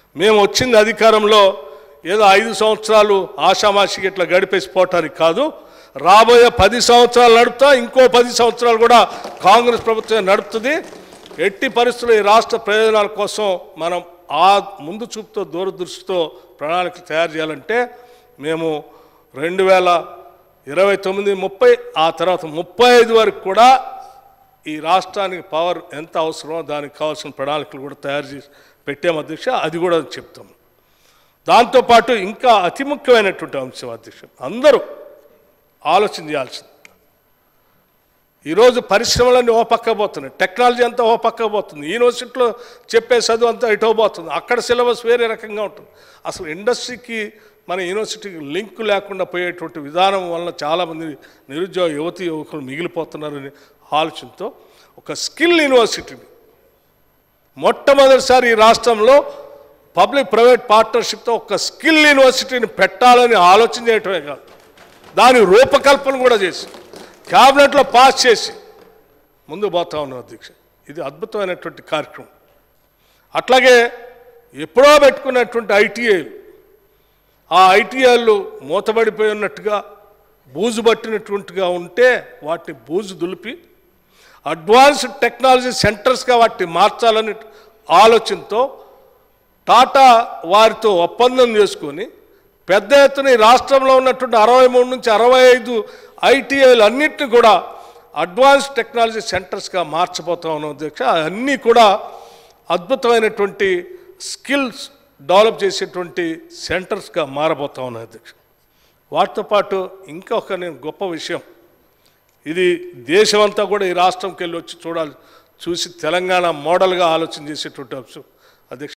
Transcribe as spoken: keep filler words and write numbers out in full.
మేము వచ్చింది అధికారంలో ఏదో ఐదు సంవత్సరాలు ఆషామాషికి ఇట్లా గడిపేసిపోవటానికి కాదు, రాబోయే పది సంవత్సరాలు నడుపుతా, ఇంకో పది సంవత్సరాలు కూడా కాంగ్రెస్ ప్రభుత్వం నడుపుతుంది. ఎట్టి పరిస్థితుల్లో ఈ రాష్ట్ర ప్రయోజనాల కోసం మనం ఆ ముందు చూపుతో దూరదృష్టితో ప్రణాళికలు తయారు చేయాలంటే మేము రెండు వేల ఇరవై తొమ్మిది ముప్పై ఆ తర్వాత ముప్పై ఐదు వరకు కూడా ఈ రాష్ట్రానికి పవర్ ఎంత అవసరమో దానికి కావాల్సిన ప్రణాళికలు కూడా తయారు చేసి పెట్టాము అధ్యక్ష. అది కూడా చెప్తాము. దాంతోపాటు ఇంకా అతి ముఖ్యమైనటువంటి అంశం అధ్యక్ష, అందరూ ఆలోచన చేయాల్సింది. ఈరోజు పరిశ్రమలన్నీ ఓ పక్క పోతున్నాయి, టెక్నాలజీ అంతా ఓ పక్క పోతుంది, యూనివర్సిటీలో చెప్పే చదువు అంతా ఇటో పోతుంది, అక్కడ సిలబస్ వేరే రకంగా ఉంటుంది. అసలు ఇండస్ట్రీకి మన యూనివర్సిటీకి లింక్ లేకుండా పోయేటువంటి విధానం వలన చాలామంది నిరుద్యోగ యువతి యువకులు మిగిలిపోతున్నారని ఆలోచనతో ఒక స్కిల్ యూనివర్సిటీని మొట్టమొదటిసారి ఈ రాష్ట్రంలో పబ్లిక్ ప్రైవేట్ పార్ట్నర్షిప్తో ఒక స్కిల్ యూనివర్సిటీని పెట్టాలని ఆలోచన చేయటమే కాదు, దాని రూపకల్పన కూడా చేసి క్యాబినెట్లో పాస్ చేసి ముందు పోతా ఉన్నాం అధ్యక్ష. ఇది అద్భుతమైనటువంటి కార్యక్రమం. అట్లాగే ఎప్పుడో పెట్టుకున్నటువంటి ఐటీఐలు, ఆ ఐటీఐలు మూతబడిపోయి ఉన్నట్టుగా బూజు పట్టినటువంటిగా ఉంటే వాటిని బూజు దులిపి అడ్వాన్స్డ్ టెక్నాలజీ సెంటర్స్గా వాటిని మార్చాలని ఆలోచనతో టాటా వారితో ఒప్పందం చేసుకొని పెద్ద ఎత్తున ఈ రాష్ట్రంలో ఉన్నటువంటి అరవై మూడు నుంచి అరవై ఐదు ఐటీఐలు అన్నింటినీ కూడా అడ్వాన్స్ టెక్నాలజీ సెంటర్స్గా మార్చబోతా ఉన్నాం అధ్యక్ష. అన్నీ కూడా అద్భుతమైనటువంటి స్కిల్స్ డెవలప్ చేసేటువంటి సెంటర్స్గా మారబోతా ఉన్నాయి అధ్యక్ష. వాటితో పాటు ఇంకొక నేను గొప్ప విషయం, ఇది దేశమంతా కూడా ఈ రాష్ట్రంకి వెళ్ళి వచ్చి చూడాలి, చూసి తెలంగాణ మోడల్గా ఆలోచన చేసేటువంటి అంశం అధ్యక్ష.